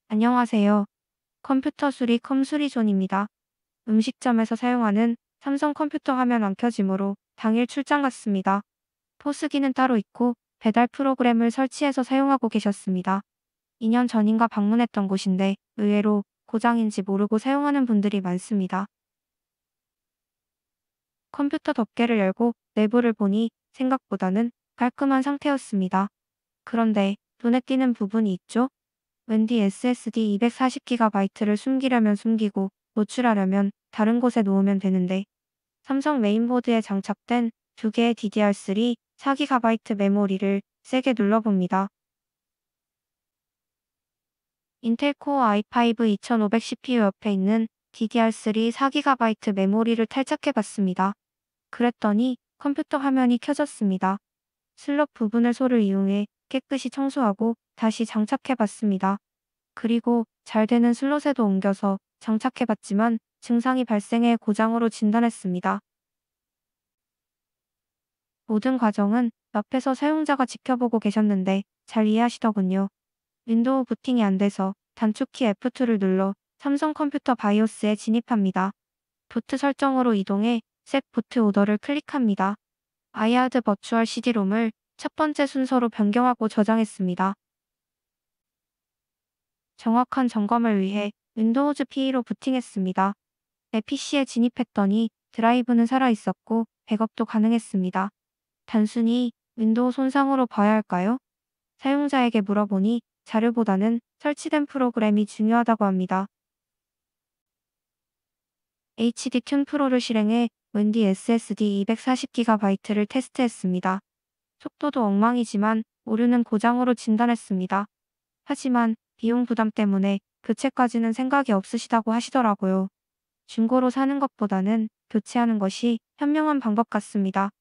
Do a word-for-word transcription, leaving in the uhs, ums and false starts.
안녕하세요. 컴퓨터 수리 컴수리존입니다. 음식점에서 사용하는 삼성 컴퓨터 화면 안 켜지므로 당일 출장 갔습니다. 포스기는 따로 있고 배달 프로그램을 설치해서 사용하고 계셨습니다. 이 년 전인가 방문했던 곳인데 의외로 고장인지 모르고 사용하는 분들이 많습니다. 컴퓨터 덮개를 열고 내부를 보니 생각보다는 깔끔한 상태였습니다. 그런데 눈에 띄는 부분이 있죠? 웬디 에스에스디 이백사십 기가바이트를 숨기려면 숨기고 노출하려면 다른 곳에 놓으면 되는데 삼성 메인보드에 장착된 두 개의 디디알쓰리 사 기가바이트 메모리를 세게 눌러봅니다. 인텔 코어 아이 파이브 이천오백 씨피유 옆에 있는 디디알쓰리 사 기가바이트 메모리를 탈착해봤습니다. 그랬더니 컴퓨터 화면이 켜졌습니다. 슬롯 부분을 소를 이용해 깨끗이 청소하고 다시 장착해봤습니다. 그리고 잘 되는 슬롯에도 옮겨서 장착해봤지만 증상이 발생해 고장으로 진단했습니다. 모든 과정은 옆에서 사용자가 지켜보고 계셨는데 잘 이해하시더군요. 윈도우 부팅이 안 돼서 단축키 에프 투를 눌러 삼성 컴퓨터 바이오스에 진입합니다. 부트 설정으로 이동해 셋 부트 오더를 클릭합니다. 아이하드 버추얼 씨디롬을 첫 번째 순서로 변경하고 저장했습니다. 정확한 점검을 위해 윈도우즈 피이로 부팅했습니다. 내 피시에 진입했더니 드라이브는 살아있었고 백업도 가능했습니다. 단순히 윈도우 손상으로 봐야 할까요? 사용자에게 물어보니 자료보다는 설치된 프로그램이 중요하다고 합니다. 에이치디 튠 프로를 실행해 웬디 에스에스디 이백사십 기가바이트를 테스트했습니다. 속도도 엉망이지만 오류는 고장으로 진단했습니다. 하지만 비용 부담 때문에 교체까지는 생각이 없으시다고 하시더라고요. 중고로 사는 것보다는 교체하는 것이 현명한 방법 같습니다.